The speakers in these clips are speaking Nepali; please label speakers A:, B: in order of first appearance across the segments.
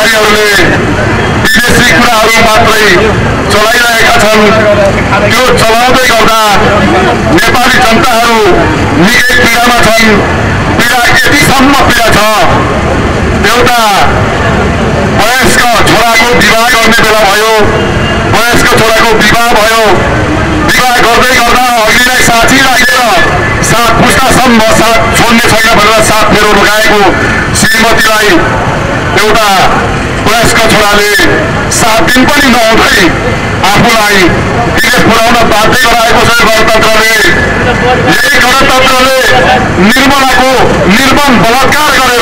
A: अधिकारीहरूले विदेशी कुराहरू मात्रै चलाइरहेका छन्। त्यो चलाउँदै गर्दा नेपाली जनताहरू निकै पीडामा छन्। पीडा यतिसम्म पीडा छ, एउटा वयस्क छोराको विवाह गर्ने बेला भयो, वयस्क छोराको विवाह भयो। विवाह गर्दै गर्दा अघिलाई साथी राखेर 7 पुस्तासम्म साथ छोड्ने छैन भनेर 7 फेरो लगाएको श्रीमतीलाई एउटा वयस्क छोराले 7 दिन पनि नहुँदै आफूलाई विदेश पुर्याउन बाध्य गराएको छ गणतन्त्रले। यही गणतन्त्रले निर्मलाको निर्मम बलात्कार गरेर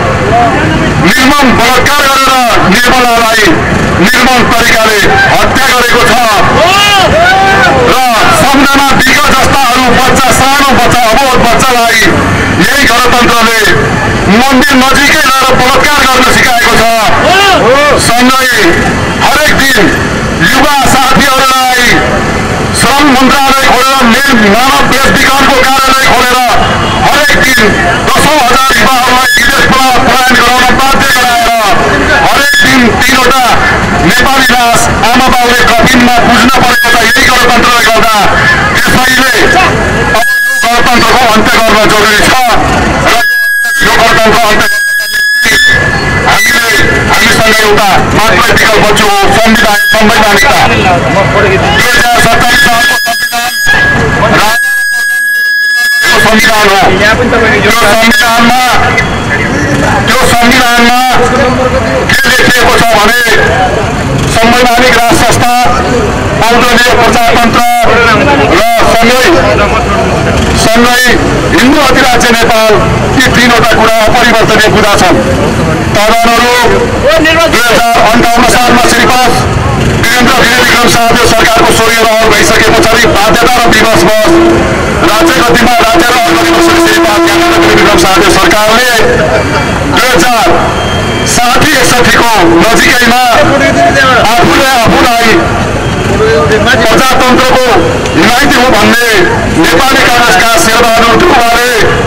A: निर्मलालाई निर्मम तरिकाले हत्या गरेको छ र सम्झना दिग जस्ताहरू बच्चा, सानो बच्चा, अबोध बच्चालाई यही गणतन्त्रले मन्दिर नजिकै लिएर बलात्कार गर्न सिकाएको छ। सँगै हरेक दिन युवा साथीहरूलाई श्रम मन्त्रालय खोलेर मानव बेच विकरणको कार्यालय खोलेर हरेक दिन 10,000 युवाहरूलाई विदेश पलायन गराउन बाध्य गराएर हरेक दिन 3वटा नेपाली लास आमा बाउले कफिनमा पुज्न परेको छ यही गणतन्त्रले गर्दा। त्यसैले अब यो गणतन्त्रको अन्त्य गर्न जरुरी छ र यो गणतन्त्र अन्त्य हामीसँग एउटा मात्रै विकल्प छ, संवैधानिकता। 2027 सालको संविधान हो। त्यो संविधानमा के लेखिएको छ भने संवैधानिक राज संस्था, बहुदलीय प्रजातन्त्र र सँगै हिन्दू अधिराज्य नेपाल, यी 3वटा कुरा अपरिवर्तनीय कुरा छन्। तदनुरूप 2058 सालमा श्रीपाद वीरेन्द्र विक्रम शाहदेव सरकारको स्वर्गीय रहर भइसके पछाडि बाध्यता र विवशवश राज्य गतिमा राज्य रहर गरेपछि श्रीपाद विक्रम शाहदेव सरकारले 2060-61 को नजिकैमा आफूलाई प्रजातन्त्रको हिमायती हो भन्ने नेपाली काङ्ग्रेसका शेरबहादुर देउवाले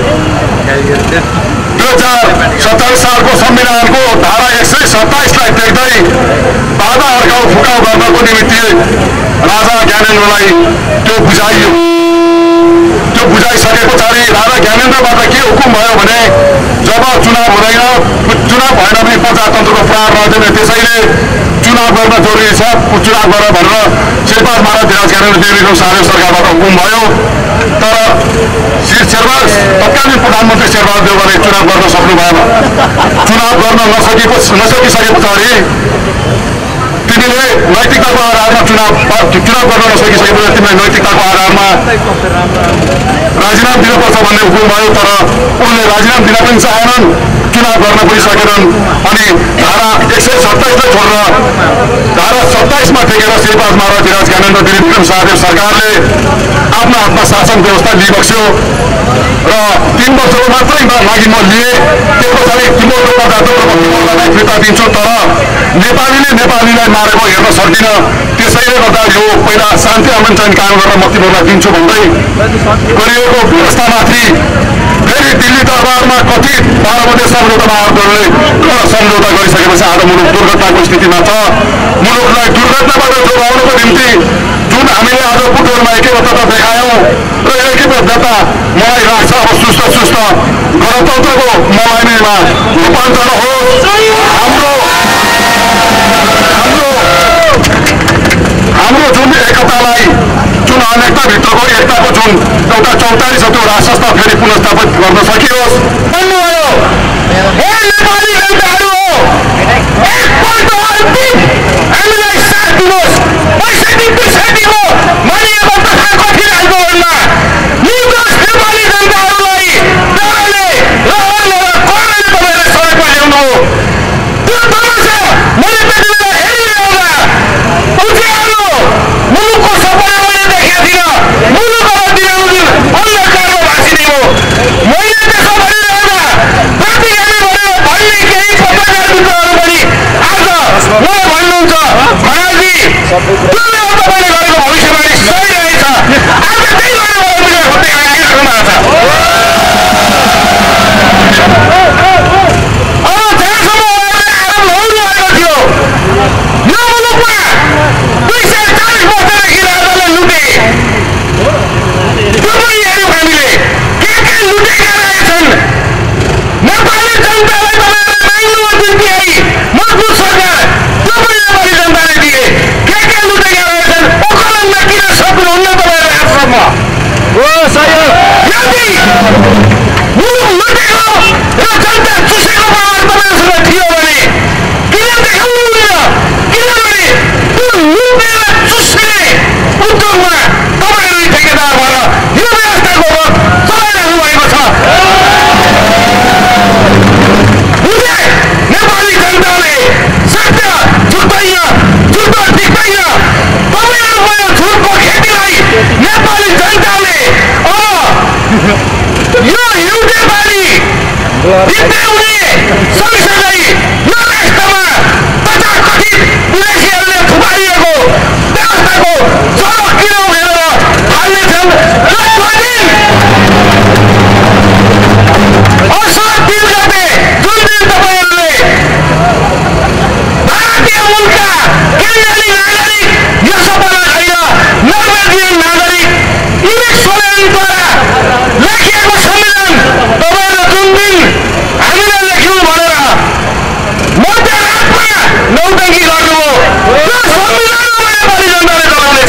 A: 2027 सालको संविधानको धारा 127लाई देख्दै बाधा अड्काउ फुकाउ गर्नको निमित्त राजा ज्ञानेन्द्रलाई त्यो बुझाइयो। त्यो बुझाइसके पछाडि राजा ज्ञानेन्द्रबाट के हुकुम भयो भने जब चुनाव हुँदैन, चुनाव भएन भने प्रजातन्त्रको प्राण रहँदैन, त्यसैले चुनाव गर्न जरुरी छ, चुनाव गर भनेर शेरबहादुर महाराज धिराज ज्ञानेन्द्र विक्रम शाहदेव सरकारबाट हुकुम भयो। तर तत्कालीन प्रधानमन्त्री शेरबहादुर देउवाले चुनाव गर्न सक्नु भएन। चुनाव गर्न नसकिसके पछाडि तिमीले नैतिकताको आधारमा चुनाव गर्न नसकिसकेपछि तिमीले नैतिकताको आधारमा राजीनामा दिनुपर्छ भन्ने हुकुम भयो। तर उनले राजीनामा दिन पनि चाहेनन्, चुनाव गर्न पनि सकेनन्। अनि धारा 127लाई छोडेर धारा 27मा टेकेर श्रीपाद महाराज धिराज ज्ञानेन्द्र विक्रम शाहदेव सरकारले आफ्नो हातमा शासन व्यवस्था लिइबक्स्यो र 3 वर्षको मात्रै लागि म लिएँ। त्यो पछाडि तिम्रो प्रजातन्त्रलाई फिर्ता दिन्छु, तर नेपालीलाई मारेको हेर्न सक्दिन। त्यसैले गर्दा यो पहिला शान्ति आमन्त्रण कायम गरेर म तिमीहरूलाई दिन्छु भन्दै गरिएको व्यवस्थामाथि फेरि दिल्ली दरबारमा कथित 12 बजे सम्झौतामा आयोगहरूले सम्झौता गरिसकेपछि आज मुलुक दुर्घटनाको स्थितिमा छ। मुलुकलाई दुर्घटनाबाट जोगाउनको निम्ति जुन हामीले आज बुटोलमा एकैबद्धता देखायौँ र एकैबद्धता मलाई लाग्छ अब सुस्त गणतन्त्रको मलाइनेमा रूपान्तरण हो। हाम्रो जुन एकतालाई, जुन अनेकताभित्रको एकताको जुन एउटा 44 औँ राष्ट्र संस्था फेरि पुनर्स्थापित गर्न सकियोस् भन्नुभयो। हे नेपाली जनताहरू, एकपल्ट अन्तिम हामीलाई साथ दिनुहोस्। पैसा दिएको मानिएको तथा कठिन आन्दोलनमा निर्दोष नेपाली जनताहरूलाई तपाईँले सहयोगमा ल्याउनु हो। त्यो तमासा मैले त्यति बेला हेरिरहेला उज्यालो मुलुकको सपना मैले देखेको थिइनँ। मुलुक अब दिनहुँ अन्धकारमा भाँसिने हो। मैले त्यसो भनिरहेला प्रतिगामी भन्ने केही पत्रकार मित्रहरू पनि आज मलाई भन्नुहुन्छ महाराजजी तपाईँले गरेको भविष्यवाणी सही रहेछ, आज त्यही गरेर आइराख्नु भएको छ। अब जहाँसम्म आरम्भ हुनु भएको छ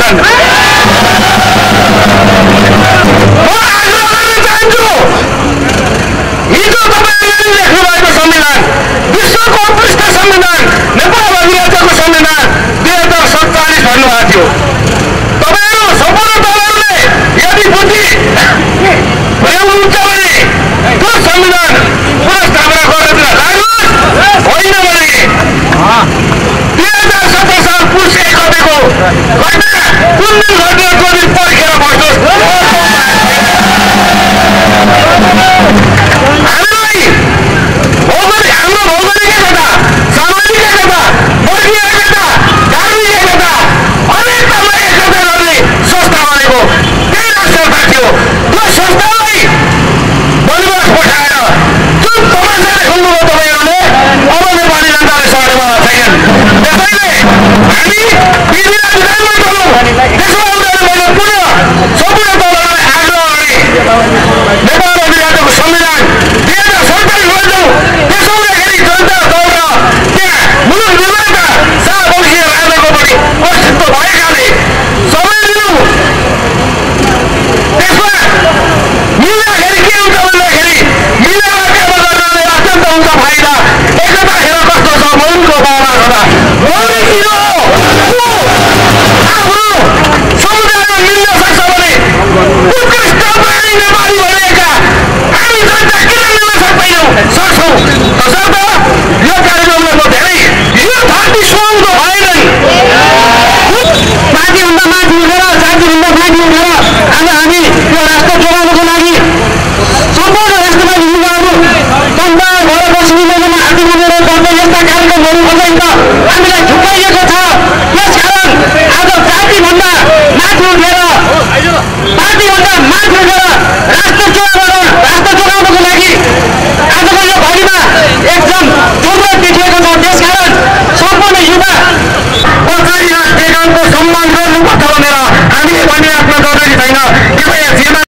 A: जयकान्त